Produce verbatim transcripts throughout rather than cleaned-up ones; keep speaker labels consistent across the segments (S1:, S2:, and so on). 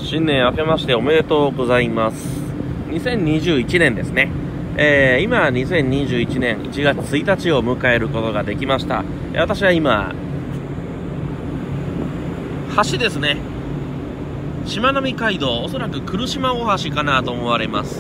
S1: 新年明けましておめでとうございます。にせんにじゅういちねんですね。えー、今、にせんにじゅういちねんいちがつついたちを迎えることができました。私は今、橋ですね。しまなみ海道、おそらく来島大橋かなと思われます。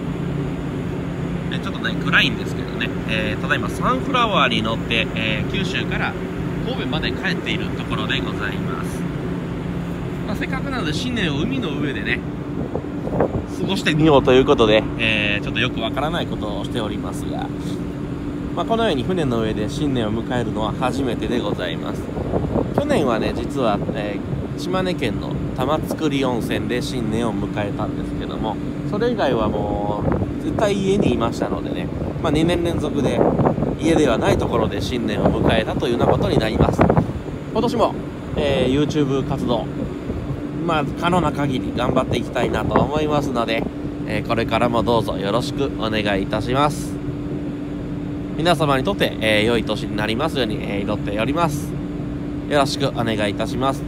S1: えちょっとね、暗いんですけどね、えー、ただいまサンフラワーに乗って、えー、九州から神戸まで帰っているところでございます。まあ、せっかくなので新年を海の上でね、過ごしてみようということで、えー、ちょっとよくわからないことをしておりますが、まあ、このように船の上で新年を迎えるのは初めてでございます。去年はね、実は、えー、島根県の玉造温泉で新年を迎えたんですけども、それ以外はもう絶対家にいましたのでね、まあ、にねん連続で家ではないところで新年を迎えたというようなことになります。今年も、えー、YouTube 活動、まあ、可能な限り頑張っていきたいなと思いますので、えー、これからもどうぞよろしくお願いいたします。皆様にとって、えー、良い年になりますように、えー、祈っております。よろしくお願いいたします。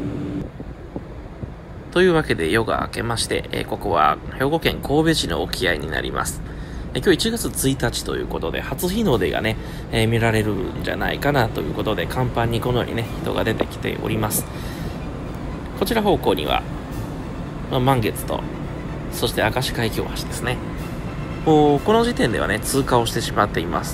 S1: というわけで夜が明けまして、えー、ここは兵庫県神戸市の沖合になります。えー、今日いちがつついたちということで初日の出がね、えー、見られるんじゃないかなということで、甲板にこのようにね人が出てきております。こちら方向には、まあ、満月とそして明石海峡橋ですね。こうこの時点ではね通過をしてしまっています。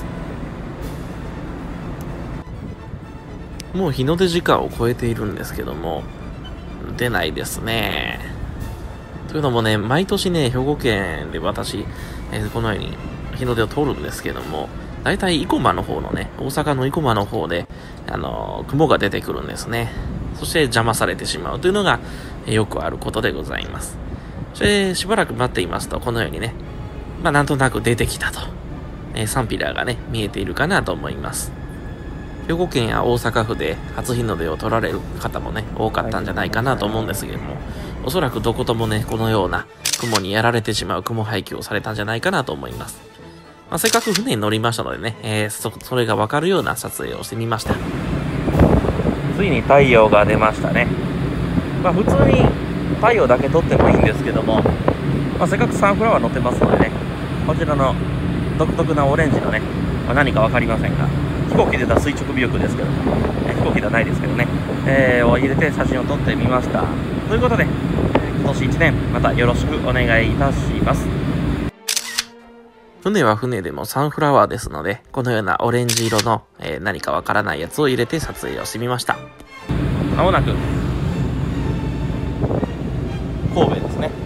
S1: もう日の出時間を超えているんですけども出ないですね。というのもね、毎年ね兵庫県で私、えー、このように日の出を通るんですけども、だいたい生駒の方のね、大阪の生駒の方で、あのー、雲が出てくるんですね。そして邪魔されてしまうというのが、えー、よくあることでございます。そしてしばらく待っていますと、このようにね、まあなんとなく出てきたと、えー、サンピラーがね見えているかなと思います。兵庫県や大阪府で初日の出を撮られる方もね多かったんじゃないかなと思うんですけれども、おそらくどこともねこのような雲にやられてしまう雲配球をされたんじゃないかなと思います。まあ、せっかく船に乗りましたのでね、えー、そ, それがわかるような撮影をしてみました。ついに太陽が出ましたね。まあ普通に太陽だけ撮ってもいいんですけども、まあ、せっかくサンフラワー乗ってますのでね、こちらの独特なオレンジのね、まあ、何かわかりませんが、飛行機で出た垂直尾翼ですけども、え飛行機ではないですけどね、えー、を入れて写真を撮ってみました。ということで、今年いちねんまたよろしくお願いいたします。船は船でもサンフラワーですので、このようなオレンジ色の、えー、何かわからないやつを入れて撮影をしてみました。まもなく神戸ですね。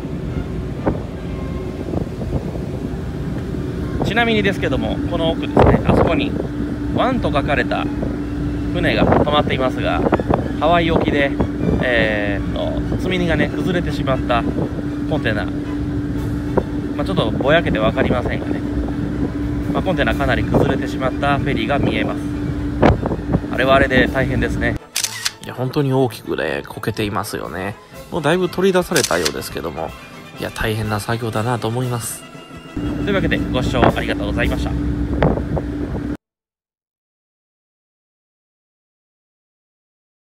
S1: ちなみにですけども、この奥ですね、あそこに湾と書かれた船が止まっていますが、ハワイ沖で、えー、っと積み荷がね崩れてしまったコンテナ、まあ、ちょっとぼやけて分かりませんがね、まあ、コンテナかなり崩れてしまったフェリーが見えます。あれはあれで大変ですね。いや本当に大きくねこけていますよね。もうだいぶ取り出されたようですけども、いや大変な作業だなと思います。というわけでご視聴ありがとうございました。